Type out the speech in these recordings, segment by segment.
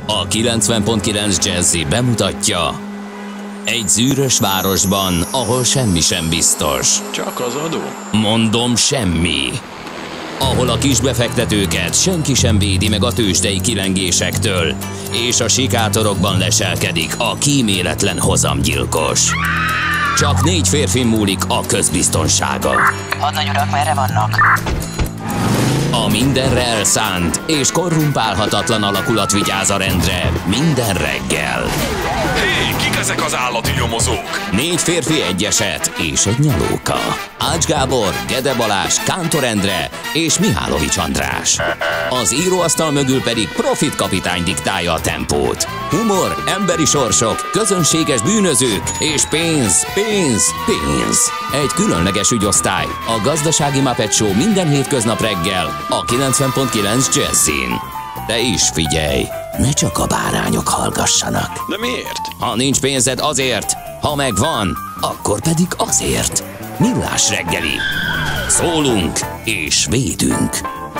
A 90.9 Jazzy bemutatja: egy zűrös városban, ahol semmi sem biztos. Csak az adó? Mondom, semmi. Ahol a kisbefektetőket senki sem védi meg a tőzsdei kilengésektől, és a sikátorokban leselkedik a kíméletlen hozamgyilkos. Csak 4 férfi múlik a közbiztonsága. Hadnagy urak, merre vannak? A mindenre elszánt és korrumpálhatatlan alakulat vigyáz a rendre minden reggel. Hé, kik ezek az állati nyomozók? 4 férfi, egy eset és egy nyalóka. Ács Gábor, Gede Balázs, Kántor Endre és Mihálovics András. Az íróasztal mögül pedig Profit kapitány diktálja a tempót. Humor, emberi sorsok, közönséges bűnözők és pénz, pénz, pénz. Egy különleges ügyosztály, a Gazdasági Muppet Show minden hétköznap reggel a 90.9 Jazzyn. De is figyelj, ne csak a bárányok hallgassanak. De miért? Ha nincs pénzed, azért, ha megvan, akkor pedig azért. Millás reggeli. Szólunk és védünk.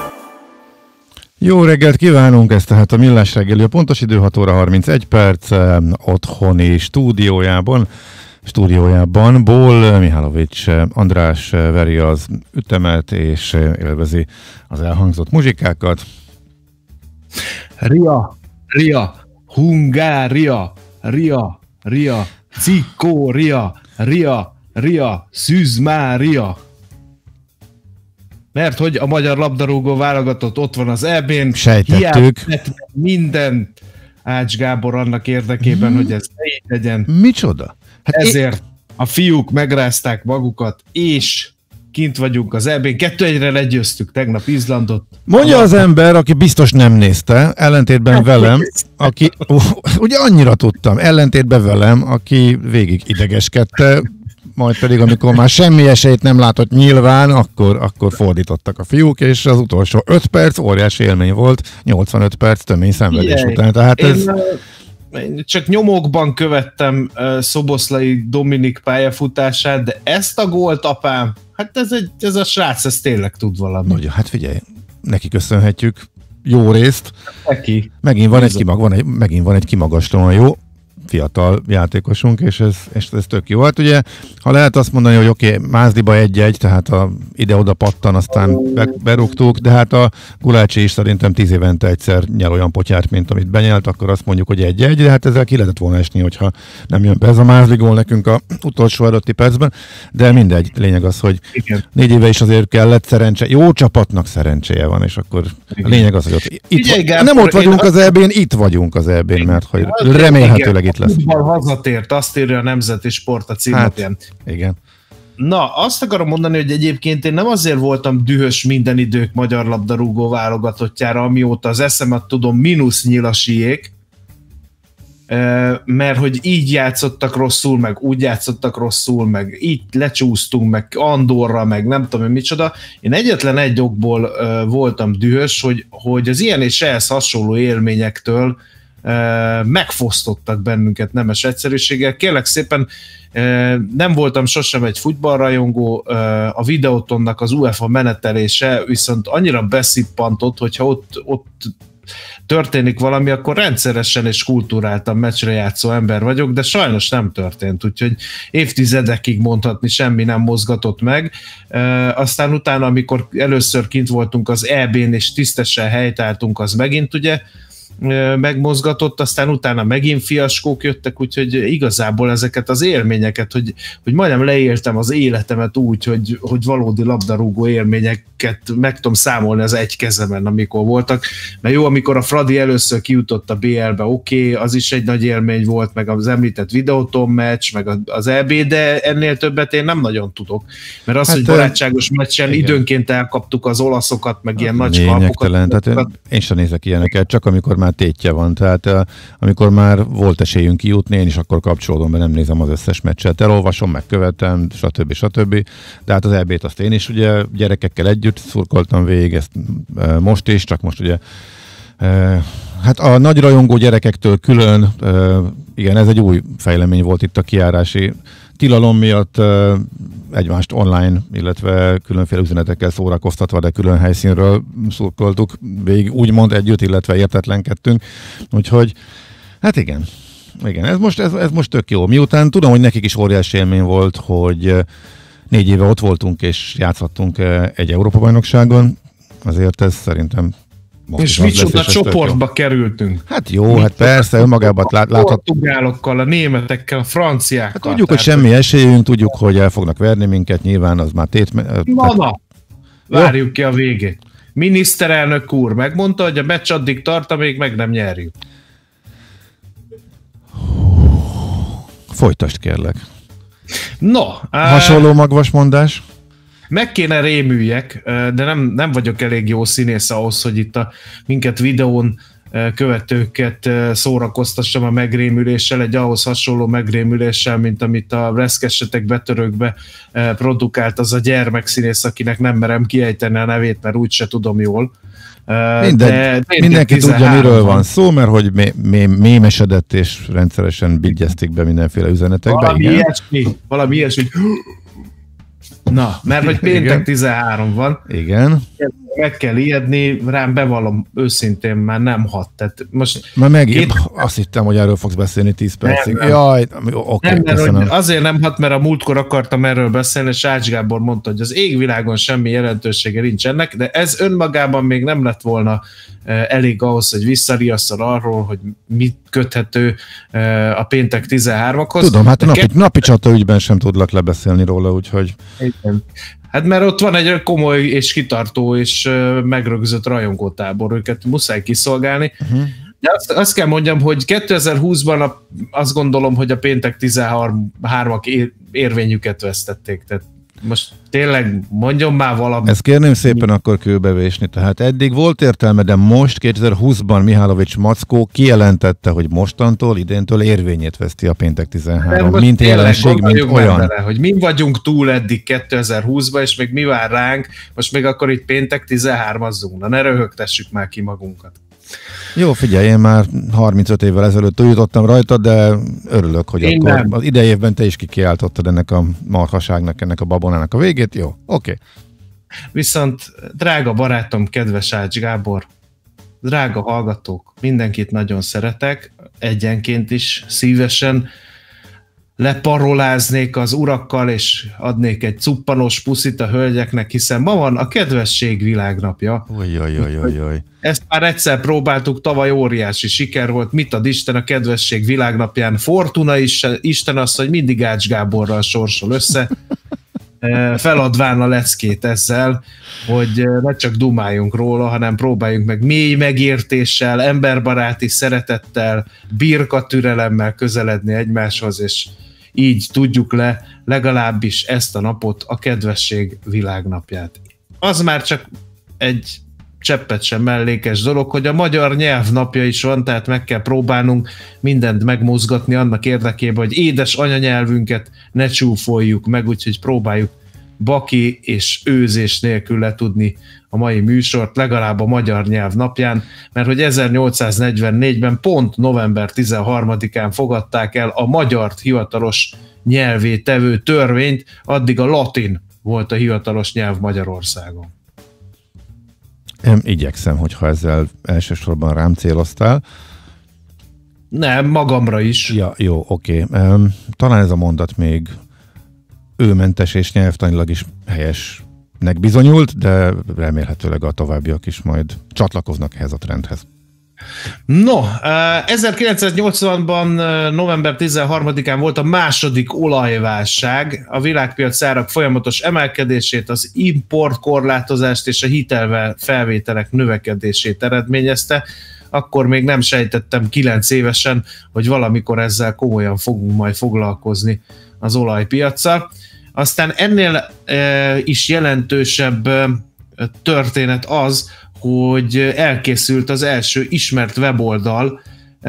Jó reggelt kívánunk, ez tehát a Millás reggeli, a pontos idő 6 óra 31 perc, otthoni stúdiójában Ból Mihálovics András veri az ütemet és élvezi az elhangzott muzsikákat. Ria, Hungária, Ria, Cikória, Ria, Szűzmária. Mert hogy a magyar labdarúgó válogatott ott van az EB-n. Sejtettük. Minden Ács Gábor annak érdekében, hogy ez ne így legyen. Micsoda? Hát ezért a fiúk megrázták magukat, és kint vagyunk az EB-n. 2-1-re legyőztük tegnap Izlandot. Mondja az ember, aki biztos nem nézte, ellentétben velem, aki, ugye annyira tudtam, ellentétben velem, aki végig idegeskedte, majd pedig, amikor már semmi esélyt nem látott nyilván, akkor fordítottak a fiúk, és az utolsó 5 perc óriási élmény volt, 85 perc tömény szenvedés után. Tehát én csak nyomokban követtem Szoboszlai Dominik pályafutását, de ezt a gólt, apám, hát ez a srác, ez tényleg tud valamit. Nagyon, hát figyelj, neki köszönhetjük jó részt. Neki. Megint van egy kimagaslóan jó fiatal játékosunk, és ez tök jó. Hát ugye, ha lehet azt mondani, hogy oké, Mázdiba 1-1, tehát ide-oda pattan, aztán berúgtuk, de hát a Gulácsi is szerintem 10 évente egyszer nyel olyan potyárt, mint amit benyelt, akkor azt mondjuk, hogy 1-1, de hát ezzel ki lehetett volna esni, hogyha nem jön be ez a Mázdi gól nekünk a utolsó előtti percben, de mindegy, lényeg az, hogy igen. 4 éve is azért kellett szerencse, jó csapatnak szerencséje van, és akkor igen. A lényeg az, hogy nem ott vagyunk az EB-n, itt vagyunk az EB-n, mert hogy remélhetőleg itt lesz. Hazatért, azt írja a Nemzeti Sport a címlapján. Hát, igen. Na, azt akarom mondani, hogy egyébként én nem azért voltam dühös minden idők magyar labdarúgó válogatottjára, amióta az eszemet tudom, mínusz Nyilasiék, mert hogy így játszottak rosszul, meg úgy játszottak rosszul, meg így lecsúsztunk, meg Andorra, meg nem tudom, hogy micsoda. Én egyetlen egy okból voltam dühös, hogy az ilyen és ehhez hasonló élményektől megfosztottak bennünket nemes egyszerűséggel. Kérlek szépen, nem voltam sosem egy futballrajongó, a Videótonnak az UEFA menetelése viszont annyira beszippantott, hogyha ott történik valami, akkor rendszeresen és kulturáltan meccsre játszó ember vagyok, de sajnos nem történt, úgyhogy évtizedekig mondhatni semmi nem mozgatott meg. Aztán utána, amikor először kint voltunk az EB-n és tisztesen helytáltunk, az megint ugye megmozgatott, aztán utána megint fiaskók jöttek, úgyhogy igazából ezeket az élményeket, hogy majdnem leéltem az életemet úgy, hogy valódi labdarúgó élményeket meg tudom számolni az egy kezemen, amikor voltak, mert jó, amikor a Fradi először kijutott a BL-be, oké, az is egy nagy élmény volt, meg az említett Videóton meccs, meg az EB, de ennél többet én nem nagyon tudok, mert az, hogy barátságos meccsen igen. Időnként elkaptuk az olaszokat, meg ilyen nagy kalpokat. Tehát én sem nézek ilyeneket, csak amikor már tétje van, tehát amikor már volt esélyünk kijutni, én is akkor kapcsolódom be, nem nézem az összes meccset, elolvasom, megkövetem, stb. De hát az EB-t azt én is ugye gyerekekkel együtt szurkoltam végig, ezt most is, csak most ugye hát a nagy rajongó gyerekektől külön, igen, ez egy új fejlemény volt itt a kijárási tilalom miatt, egymást online, illetve különféle üzenetekkel szórakoztatva, de külön helyszínről szurkoltuk végig úgymond együtt, illetve értetlenkedtünk. Úgyhogy, hát igen, ez most tök jó. Miután tudom, hogy nekik is óriási élmény volt, hogy 4 éve ott voltunk és játszhattunk egy Európa-bajnokságon, azért ez szerintem és micsoda csoportba kerültünk. Hát jó, hát persze, önmagában láthat. A portugálokkal, a németekkel, a franciákkal. Hát tudjuk, hogy semmi esélyünk, tudjuk, hogy el fognak verni minket, nyilván az már várjuk ki a végét. Miniszterelnök úr megmondta, hogy a meccs addig tart, amíg meg nem nyerjük. Folytasd, kérlek. No. Hasonló magvasmondás? Meg kéne rémüljek, de nem vagyok elég jó színész ahhoz, hogy itt minket videón követőket szórakoztassam a megrémüléssel, egy ahhoz hasonló megrémüléssel, mint amit a Reszkessetek betörőkbe produkált az a gyermekszínész, akinek nem merem kiejteni a nevét, mert úgyse tudom jól. Mindenki tudja, miről van szó, mert hogy mémesedett és rendszeresen bigyezték be mindenféle üzenetekbe. Valami ilyesmi. Na, mert hogy péntek 13 van. Igen. Meg kell ijedni, rám bevallom őszintén, már nem hat. Tehát most már megint azt hittem, hogy erről fogsz beszélni 10 percig. Nem. Jaj, oké, köszönöm. Azért nem hat, mert a múltkor akartam erről beszélni, és Ács Gábor mondta, hogy az égvilágon semmi jelentősége nincs ennek, de ez önmagában még nem lett volna elég ahhoz, hogy visszariasszal arról, hogy mit köthető a péntek 13-akhoz. Tudom, hát a napi csata ügyben sem tudlak lebeszélni róla, úgyhogy... Igen. Hát mert ott van egy komoly és kitartó és megrögzött rajongótábor, őket muszáj kiszolgálni. De azt kell mondjam, hogy 2020-ban azt gondolom, hogy a péntek 13-ak érvényüket vesztették. Tehát most tényleg mondjon már valami. Ezt kérném szépen akkor kőbevésni. Tehát eddig volt értelme, de most 2020-ban Mihálovics Mackó kijelentette, hogy mostantól, idéntől érvényét veszti a péntek 13. Mint jelenség, mint olyan. Bele, hogy mi vagyunk túl eddig 2020-ban, és még mi vár ránk, most még akkor itt péntek 13-azzunk. Na ne röhögtessük már ki magunkat. Jó, figyelj, én már 35 évvel ezelőtt túljutottam rajta, de örülök, hogy én akkor nem. Az idei évben te is kikiáltottad ennek a marhaságnak, ennek a babonának a végét. Jó, oké. Viszont drága barátom, kedves Ács Gábor, drága hallgatók, mindenkit nagyon szeretek, egyenként is szívesen leparoláznék az urakkal, és adnék egy cuppanos puszit a hölgyeknek, hiszen ma van a kedvesség világnapja. Ojjajjajjaj. Ezt már egyszer próbáltuk, tavaly óriási siker volt. Mit ad Isten a kedvesség világnapján? Fortuna is, Isten az, hogy mindig Ács Gáborral sorsol össze. Feladván a leckét ezzel, hogy ne csak dumáljunk róla, hanem próbáljunk meg mély megértéssel, emberbaráti szeretettel, birka türelemmel közeledni egymáshoz, és így tudjuk le legalábbis ezt a napot, a kedvesség világnapját. Az már csak egy cseppet sem mellékes dolog, hogy a magyar nyelv napja is van, tehát meg kell próbálnunk mindent megmozgatni annak érdekében, hogy édes anyanyelvünket ne csúfoljuk meg, úgyhogy próbáljuk baki és őzés nélkül letudni a mai műsort, legalább a magyar nyelv napján, mert hogy 1844-ben pont november 13-án fogadták el a magyart hivatalos nyelvé tevő törvényt, addig a latin volt a hivatalos nyelv Magyarországon. Igyekszem, hogyha ezzel elsősorban rám céloztál. Nem, magamra is. Ja, jó, oké. Talán ez a mondat még őmentes és nyelvtanilag is helyesnek bizonyult, de remélhetőleg a továbbiak is majd csatlakoznak ehhez a trendhez. No, 1980-ban november 13-án volt a második olajválság, a világpiac árak folyamatos emelkedését, az importkorlátozást és a hitelfelvételek növekedését eredményezte. Akkor még nem sejtettem 9 évesen, hogy valamikor ezzel komolyan fogunk majd foglalkozni az olajpiaccal. Aztán ennél is jelentősebb történet az, hogy elkészült az első ismert weboldal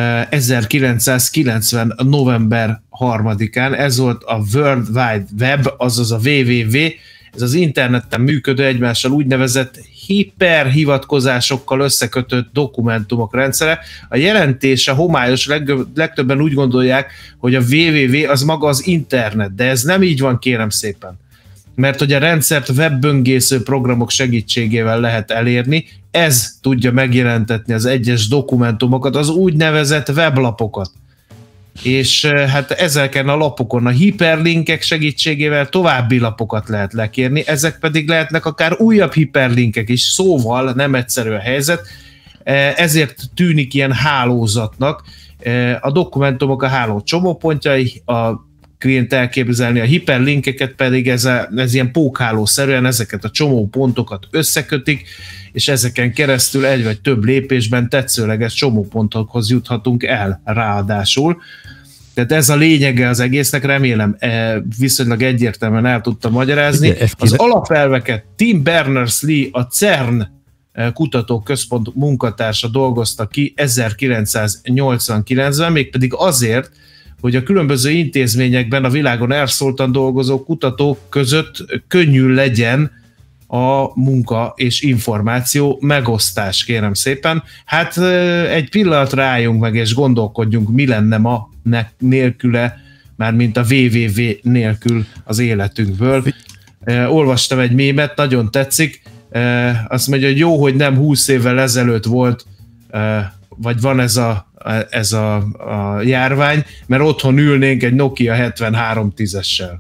1990. november 3-án. Ez volt a World Wide Web, azaz a www, ez az interneten működő egymással úgynevezett hiperhivatkozásokkal összekötött dokumentumok rendszere. A jelentése homályos, legtöbben úgy gondolják, hogy a www az maga az internet, de ez nem így van, kérem szépen. mert hogy a rendszert webböngésző programok segítségével lehet elérni, ez tudja megjelentetni az egyes dokumentumokat, az úgynevezett weblapokat. És hát ezeken a lapokon a hiperlinkek segítségével további lapokat lehet lekérni, ezek pedig lehetnek akár újabb hiperlinkek is, szóval nem egyszerű a helyzet, ezért tűnik ilyen hálózatnak. A dokumentumok a háló csomópontjai, a klient elképzelni, a hiperlinkeket pedig ez ilyen pókhálószerűen ezeket a csomópontokat összekötik, és ezeken keresztül egy vagy több lépésben tetszőleges csomópontokhoz juthatunk el ráadásul. Tehát ez a lényege az egésznek, remélem viszonylag egyértelműen el tudtam magyarázni. Az alapelveket Tim Berners-Lee, a CERN kutatóközpont munkatársa dolgozta ki 1989-ben, mégpedig azért, hogy a különböző intézményekben a világon elszóltan dolgozó kutatók között könnyű legyen a munka és információ megosztás, kérem szépen. Hát egy pillanatra álljunk meg és gondolkodjunk, mi lenne ma nélküle, mármint a www nélkül az életünkből. Olvastam egy mémet, nagyon tetszik, azt mondja, hogy jó, hogy nem 20 évvel ezelőtt volt, vagy van ez a járvány, mert otthon ülnénk egy Nokia 7310-essel.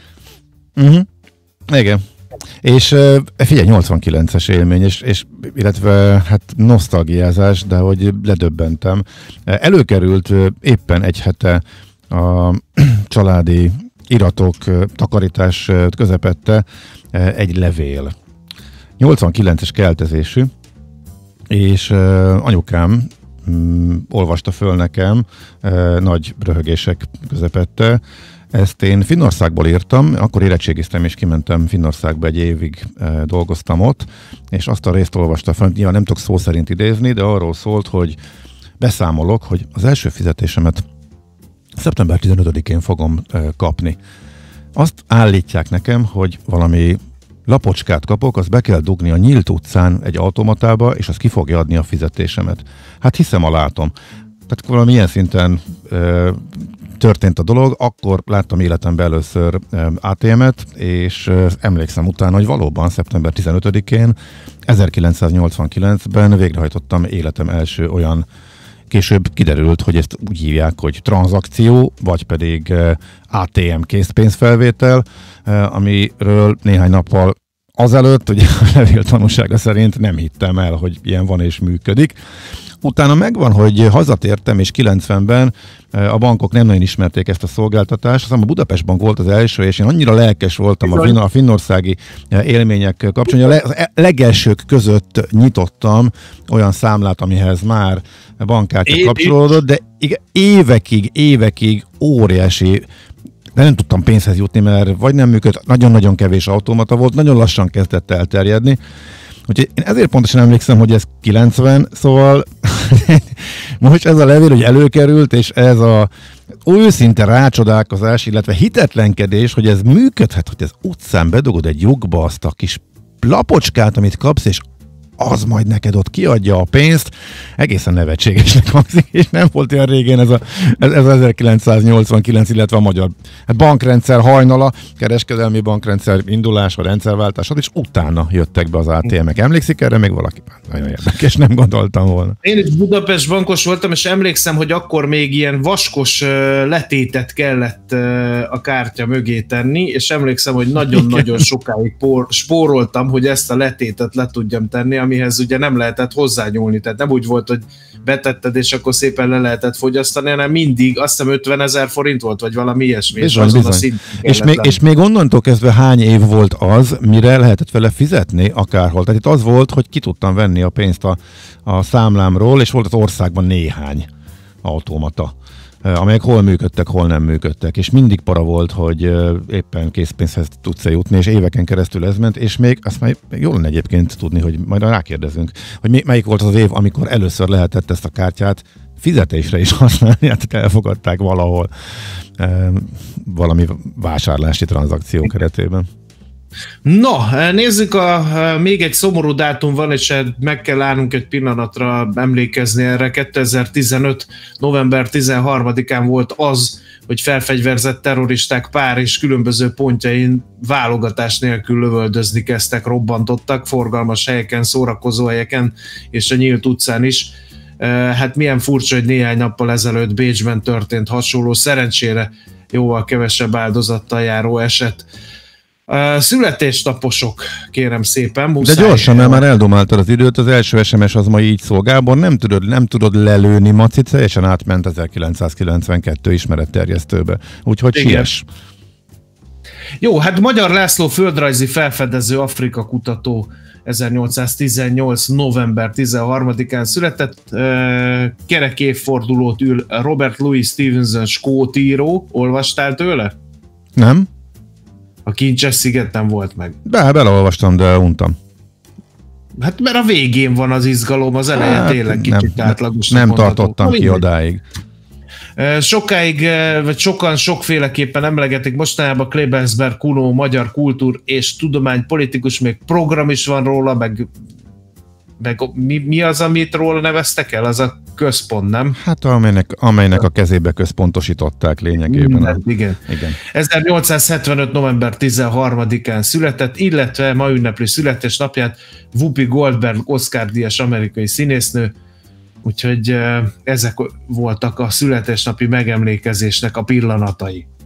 Igen. És figyelj, 89-es élmény, és illetve hát nosztalgiázás, de hogy ledöbbentem. Előkerült éppen egy hete a családi iratok takarítás közepette egy levél. 89-es keltezésű, és anyukám olvasta föl nekem nagy röhögések közepette. Ezt én Finnországból írtam, akkor érettségiztem és kimentem Finnországba, egy évig dolgoztam ott, és azt a részt olvasta föl, nyilván nem tudok szó szerint idézni, de arról szólt, hogy beszámolok, hogy az első fizetésemet szeptember 15-én fogom kapni. Azt állítják nekem, hogy valami lapocskát kapok, azt be kell dugni a nyílt utcán egy automatába, és az ki fogja adni a fizetésemet. Hát hiszem, a látom. Tehát valami ilyen szinten történt a dolog, akkor láttam életemben először ATM-et, és emlékszem utána, hogy valóban szeptember 15-én 1989-ben végrehajtottam életem első olyan, később kiderült, hogy ezt úgy hívják, hogy tranzakció, vagy pedig ATM készpénzfelvétel, amiről néhány nappal azelőtt, ugye a levél tanúsága szerint nem hittem el, hogy ilyen van és működik. Utána megvan, hogy hazatértem, és 90-ben a bankok nem nagyon ismerték ezt a szolgáltatást. Aztán a Budapest Bank volt az első, és én annyira lelkes voltam a finnországi élmények kapcsán, hogy a legelsők között nyitottam olyan számlát, amihez már bankkártya kapcsolódott, de évekig óriási, de nem tudtam pénzhez jutni, mert vagy nem működött, nagyon-nagyon kevés automata volt, nagyon lassan kezdett elterjedni. Úgyhogy én ezért pontosan emlékszem, hogy ez 90, szóval most ez a levél, hogy előkerült, és ez a őszinte rácsodálkozás, illetve hitetlenkedés, hogy ez működhet, hogy ez utcán bedugod egy lyukba azt a kis lapocskát, amit kapsz, és az majd neked ott kiadja a pénzt, egészen nevetségesnek hangzik, és nem volt olyan régen ez 1989, illetve a magyar bankrendszer hajnala, kereskedelmi bankrendszer indulása, rendszerváltás, és utána jöttek be az ATM-ek. Emlékszik erre még valaki? Nagyon érdekes, nem gondoltam volna. Én is Budapest bankos voltam, és emlékszem, hogy akkor még ilyen vaskos letétet kellett a kártya mögé tenni, és emlékszem, hogy nagyon-nagyon sokáig spóroltam, hogy ezt a letétet le tudjam tenni, amihez ugye nem lehetett hozzányúlni, tehát nem úgy volt, hogy betetted, és akkor szépen le lehetett fogyasztani, hanem mindig, azt hiszem 50 000 forint volt, vagy valami ilyesmi. Bizony. És még onnantól kezdve hány év volt az, mire lehetett vele fizetni akárhol. Tehát itt az volt, hogy ki tudtam venni a pénzt a számlámról, és volt az országban néhány automata, amelyek hol működtek, hol nem működtek, és mindig para volt, hogy éppen készpénzhez tudsz jutni, és éveken keresztül ez ment, és még azt már jól lenne egyébként tudni, hogy majd rákérdezünk, hogy melyik volt az év, amikor először lehetett ezt a kártyát fizetésre is használni, hát elfogadták valahol valami vásárlási tranzakció keretében. Na, nézzük, még egy szomorú dátum van, és meg kell állnunk egy pillanatra emlékezni erre. 2015. november 13-án volt az, hogy felfegyverzett terroristák Párizs különböző pontjain válogatás nélkül lövöldözni kezdtek, robbantottak forgalmas helyeken, szórakozó helyeken és a nyílt utcán is. Hát milyen furcsa, hogy néhány nappal ezelőtt Bécsben történt hasonló, szerencsére jóval kevesebb áldozattal járó eset. Születésnaposok, kérem szépen. Muszáj. De gyorsan, mert már eldomáltad az időt, az első SMS az ma így szól. Gábor, nem tudod lelőni, Maci, teljesen átment 1992 ismeretterjesztőbe. Úgyhogy siess. Jó, hát Magyar László földrajzi felfedező, Afrika kutató 1818. november 13-án született. Kerek évfordulót ül Robert Louis Stevenson, skót író. Olvastál tőle? Nem. A Kincses sziget nem volt meg. Beleolvastam, de untam. Hát mert a végén van az izgalom, az eleje tényleg kicsit átlagosnak nem mondható. tartottam ki odáig. Sokáig, vagy sokan sokféleképpen emlegetik mostanában Klebensberg Kuno, magyar kultúr és tudománypolitikus, még program is van róla, meg mi az, amit róla neveztek el? Az a központ, nem? Hát amelynek a kezébe központosították lényegében. Igen. 1875. november 13-án született, illetve ma ünnepli születésnapját Whoopi Goldberg, Oscar-díjas amerikai színésznő, úgyhogy ezek voltak a születésnapi megemlékezésnek a pillanatai.